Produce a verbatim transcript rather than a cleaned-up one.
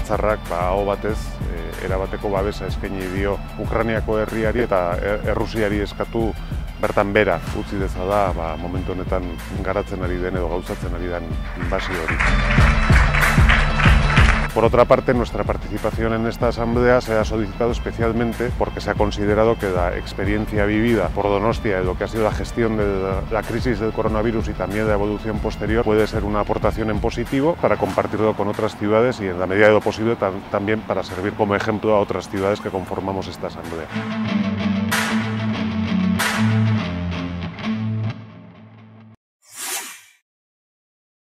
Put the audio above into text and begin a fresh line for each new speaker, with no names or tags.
batzarrak ba, aho batez e, erabateko babesa eskaini dio Ukrainiako herriari eta Errusiari eskatu bertan bera utzi dezala ba, momentu honetan garatzen ari den edo gauzatzen ari den inbasio hori. Por otra parte, nuestra participación en esta asamblea se ha solicitado especialmente porque se ha considerado que la experiencia vivida por Donostia de lo que ha sido la gestión de la, la crisis del coronavirus y también la evolución posterior puede ser una aportación en positivo para compartirlo con otras ciudades y en la medida de lo posible tam, también para servir como ejemplo a otras ciudades que conformamos esta asamblea.